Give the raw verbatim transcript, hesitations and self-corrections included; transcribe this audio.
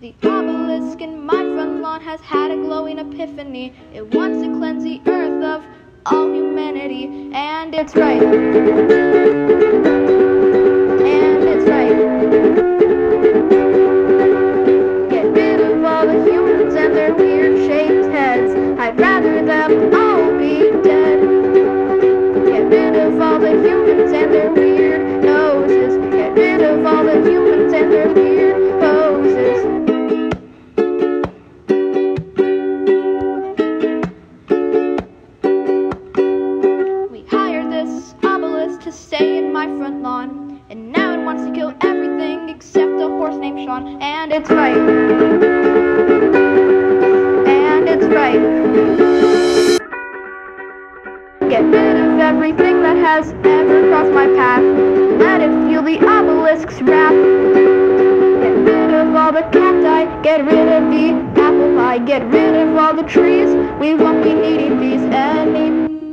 The obelisk in my front lawn has had a glowing epiphany. It wants to cleanse the earth of all humanity, and it's right. And it's right. Get rid of all the humans and their weird shaped heads. I'd rather them all be dead. Get rid of all the humans and their weird noses. Get rid of all the humans and their weird poses. To stay in my front lawn, and now it wants to kill everything except a horse named Sean. And it's right. And it's right. Get rid of everything that has ever crossed my path. Let it feel the obelisk's wrath. Get rid of all the cacti. Get rid of the apple pie. Get rid of all the trees. We won't be needing these anymore.